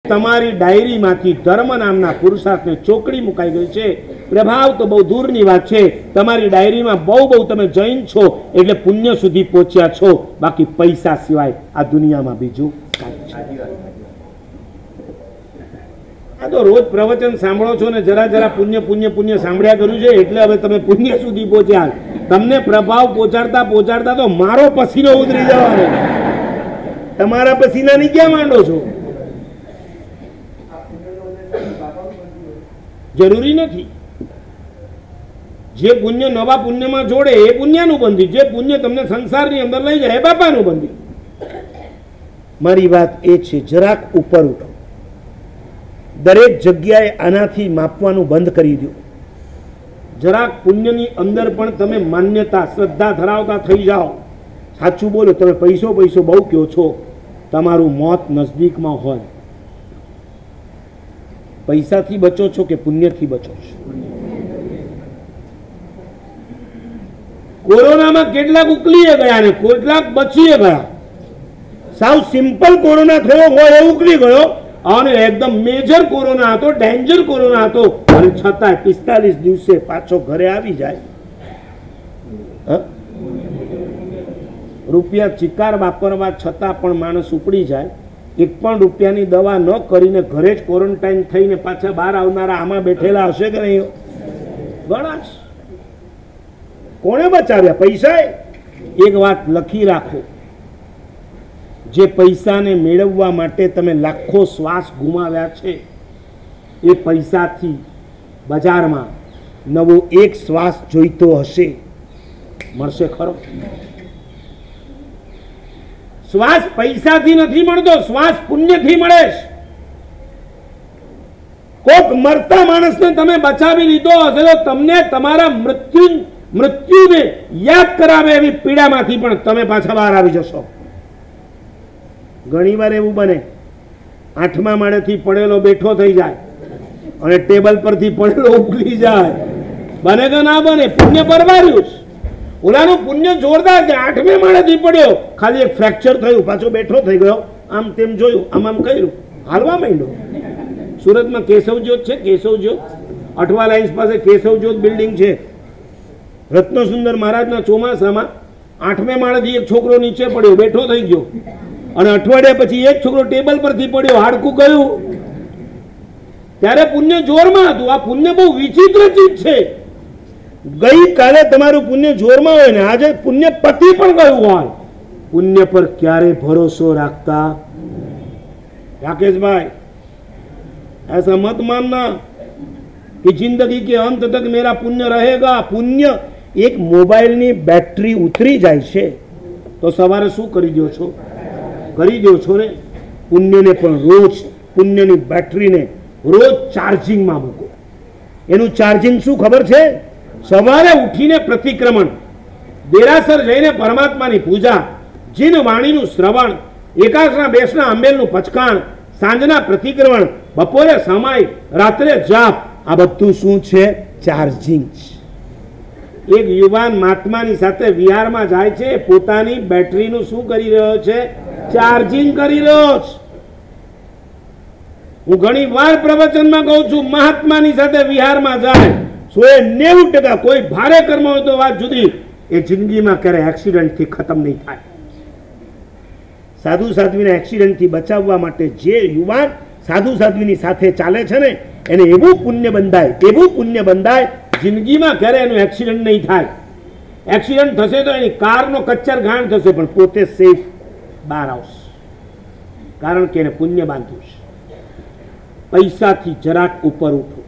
તમારી ડાયરીમાંથી ધર્મ નામના પુરુષાર્થને ચોકડી મુકાઈ ગઈ છે। પ્રભાવ તો બહુ દૂરની વાત છે। તમારી ડાયરીમાં બહુ તમે જૈન છો એટલે પુણ્ય સુધી પહોંચ્યા છો, બાકી પૈસા સિવાય આ દુનિયામાં બીજું કાંઈ છે। આ તો રોજ પ્રવચન સાંભળો છો ને જરા જરા પુણ્ય પુણ્ય પુણ્ય સાંભળ્યા કર્યું છે એટલે હવે તમે પુણ્ય સુધી પહોંચ્યા। તમને પ્રભાવ પહોંચાડતા પહોંચાડતા તો મારો પસીનો ઉતરી જવાનો, તમારા પસીનાની ક્યાં માંડો છો? જરૂરી નથી। જે પુણ્ય નવા પુણ્યમાં જોડે એ પુણ્યનું બંધી, જે પુણ્ય તમને સંસારની અંદર લઈ જાય એ બાપાનું બંધી। મારી વાત એ છે, જરાક ઉપર ઉઠો, દરેક જગ્યાએ આનાથી માપવાનું બંધ કરી દો। જરાક પુણ્યની અંદર પણ તમે માન્યતા શ્રદ્ધા ધરાવતા થઈ જાઓ। સાચું બોલો, તમે પૈસો પૈસો બહુ કહો છો, તમારું મોત નજદીકમાં હોય, પૈસાથી બચો છો કે પુણ્યથી બચો છો? કોરોનામાં કેટલાક ઉકલીએ ગયા ને કેટલાક બચીએ ગયા। સાવ સિમ્પલ કોરોના થયો હોય એ ઉકલી ગયો, અને એકદમ મેજર કોરોના હતો, ડેન્જર કોરોના હતો, અને છતાંય 45 દિવસે પાછો ઘરે આવી જાય। રૂપિયા ચિકાર વાપરવા છતાં પણ માણસ ઉપડી જાય। એક પણ રૂપિયાની દવા ન કરીને ઘરે જ ક્વોરન્ટાઇન થઈને પાછા બહાર આવનારા આમાં બેઠેલા હશે કે નહીં? ઘણા છે। કોણે બચાવ્યા? પૈસાએ? એક વાત લખી રાખો, જે પૈસાને મેળવવા માટે તમે લાખો શ્વાસ ગુમાવ્યા છે, એ પૈસાથી બજારમાં નવો એક શ્વાસ જોઈતો હશે, મળશે ખરો? શ્વાસ પૈસાથી નથી મળતો, શ્વાસ પુણ્યથી મળે છે। કોક મરતા માણસને તમે બચાવી લીધો હશે તો તમને તમારા મૃત્યુને યાદ કરાવે એવી પીડામાંથી પણ તમે પાછા બહાર આવી જશો। ઘણી વાર એવું બને, 8મા માળેથી પડેલો બેઠો થઈ જાય અને ટેબલ પરથી પડેલો ઉકલી જાય। બને કે ના બને? પુણ્ય પરવાર્યું છે। ઓલાનું પુણ્ય જોરદાર છે, 8મે માળેથી પડ્યો, ખાલી એક ફ્રેક્ચર થયું, પાછો બેઠો થઈ ગયો, આમ તેમ જોયું, આમ કર્યું, હાલવા માંડ્યો। સુરતમાં કેશવજ્યોત છે, કેશવજ્યોત, અઠવા લાઇન્સ પાસે કેશવજ્યોત બિલ્ડિંગ છે। રત્નસુંદર મહારાજના ચોમાસામાં 8મે માળેથી એક છોકરો નીચે પડ્યો, બેઠો થઈ ગયો, અને અઠવાડિયા પછી એક છોકરો ટેબલ પરથી પડ્યો, હાડકું ગયું। ત્યારે પુણ્ય જોરમાં હતું। આ પુણ્ય બહુ વિચિત્ર ચીજ છે। ગઈકાલે તમારું પુણ્ય જોરમાં હોય ને આજે પુણ્ય પતિ પણ ગયું હોય। પુણ્ય પર ક્યારે ભરોસો રાખતા? राकेश भाई, ऐसा मत मानना कि जिंदगी के अंत तक मेरा पुण्य रहेगा। पुण्य एक मोबाइल ની બેટરી ઉતરી જાય છે તો સવારે શું કરી દો છો? કરી દો છો ને? પુણ્યને પણ રોજ, પુણ્યની બેટરીને રોજ ચાર્જિંગમાં મૂકો। એનું ચાર્જિંગ શું ખબર છે? સવારે ઉઠીને પ્રતિક્રમણ, દેરાસર જઈને પરમાત્માની પૂજા, જીન વાણીનું શ્રવણ, એકાસના બેસના અંબેલનું પચકાણ, સાંજના પ્રતિક્રમણ, બપોરે સમય, રાત્રે જાપ, આ બધું શું છે? ચાર્જિંગ છે। એક યુવાન મહાત્માની સાથે વિહારમાં જાય છે, પોતાની બેટરીનું શું કરી રહ્યો છે? ચાર્જિંગ કરી રહ્યો છે। હું ઘણી વાર પ્રવચનમાં કહું છું, મહાત્માની સાથે વિહારમાં જાય, 90% કોઈ ભારે કર્મ હોય તો વાત જુદી, એ જિંદગીમાં ક્યારે એક્સિડન્ટથી ખતમ નહીં થાય। સાધુ સાધ્વીને એક્સિડન્ટથી બચાવવા માટે જે યુવાન સાધુ સાધ્વીની સાથે ચાલે છે ને, એને એવું પુણ્ય બંધાય, એવું પુણ્ય બંધાય, જિંદગીમાં ક્યારે એનું એક્સિડન્ટ નહીં થાય। એક્સિડન્ટ થશે તો એની કારનો કચ્ચર ઘાણ થશે, પણ પોતે સેફ બહાર આવશે, કારણ કે એને પુણ્ય બાંધ્યું છે। પૈસાથી જરાક ઉપર ઉઠો।